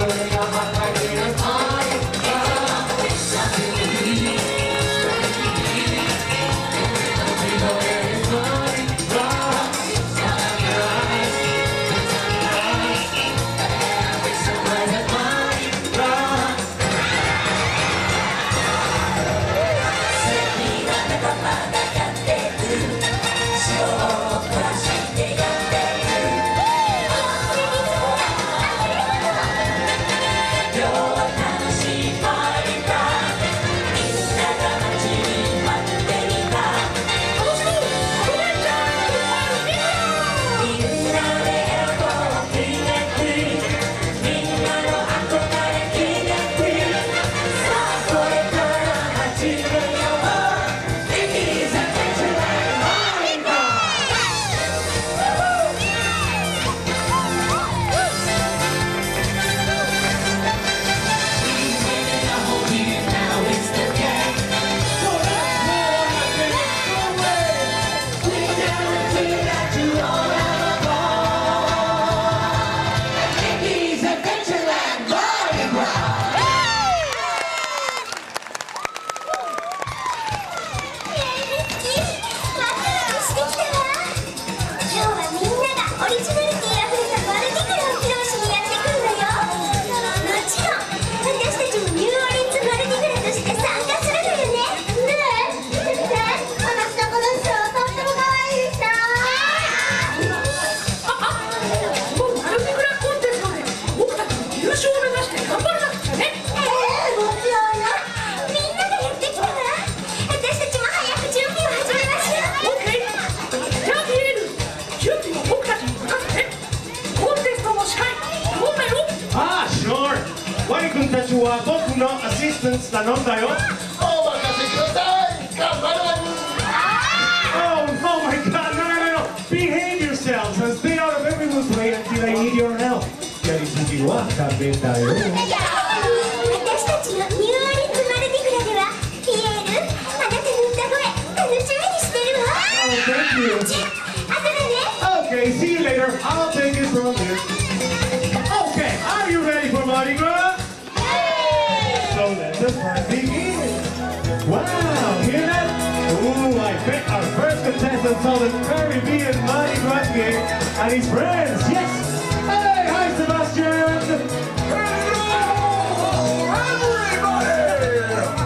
君たちは僕のアシスタント頼んだよ。 お任せください。頑張るわ。 Oh my God! No! Behave yourselves and stay out of everyone's way until I need your help. やりすぎはダメだよ。 私たちのニューオーリンズ・マルディグラではピエール、あなたの歌声楽しみにしてるわ。 Oh, thank you. じゃあ、後でね。 Okay, see you later. I'll take it from here. Okay, are you ready for Mardi Gras? So let the fun begin. Wow, hear that? Ooh, I bet our first contestant saw the Caribbean Mardi Gras game and his friends. Yes. Hey, hi Sebastian. Hello, everybody!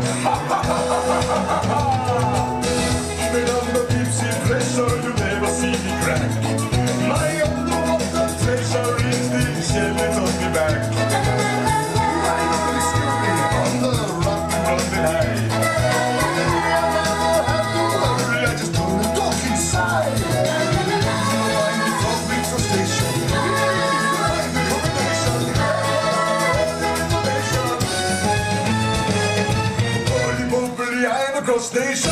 Even under deep sea pressure, you never see me crack. My underwater treasure is the shelling of me back. Station.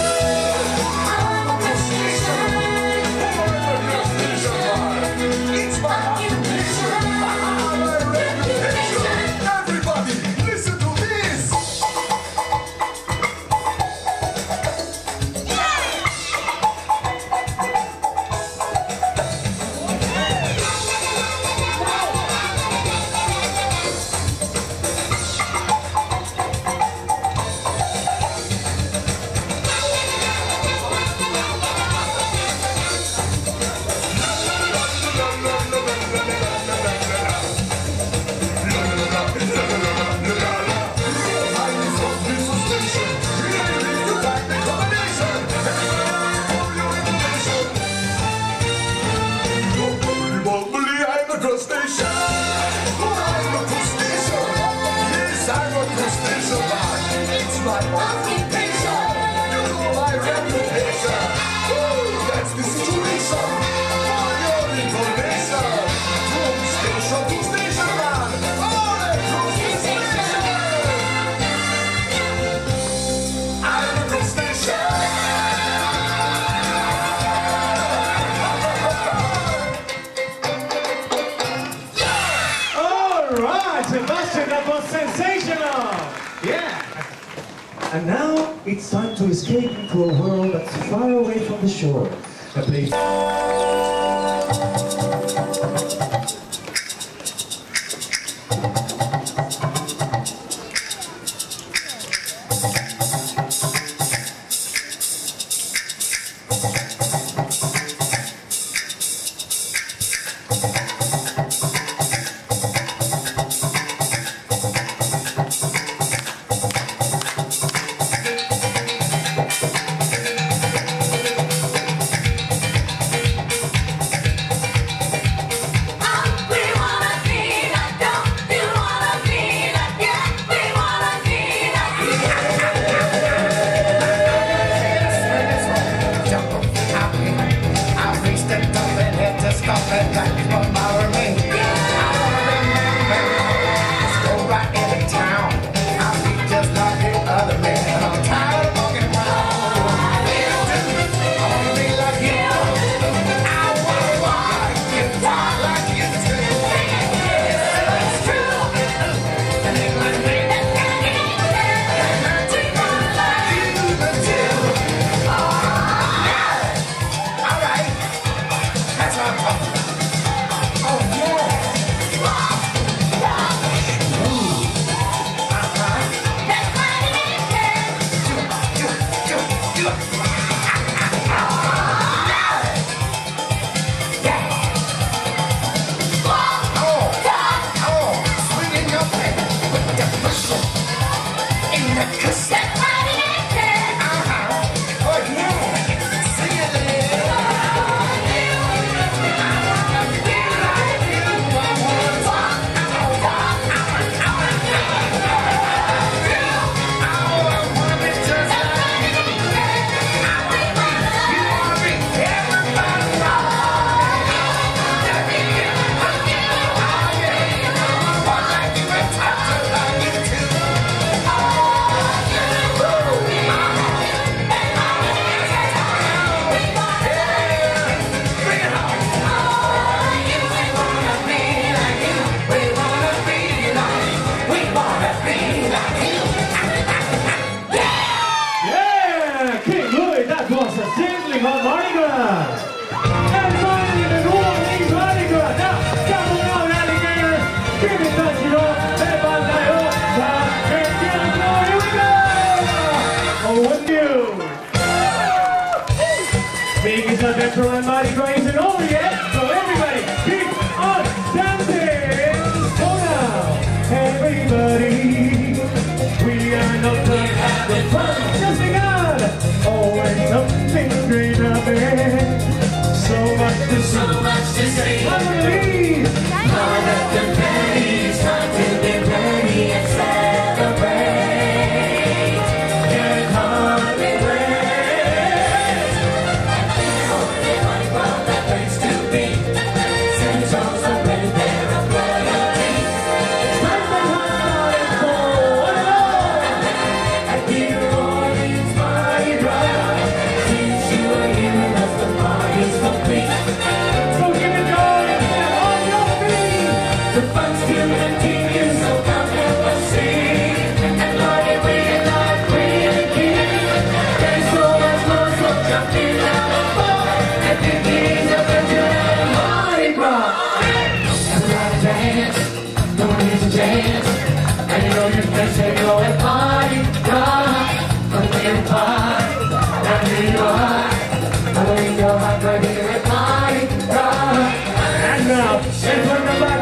It's my occupation, my reputation. Everybody, listen to this. My occupation, my reputation. That's the situation. For your information, from station to station, all across the station. I'm a cross station. All right, Sebastian, that was sensational. Yeah. And now it's time to escape into a world that's far away from the shore. A place. Let's take it away, party, rock, put in party, down in your heart, put in your heart, put in party, rock. And now, and from the back.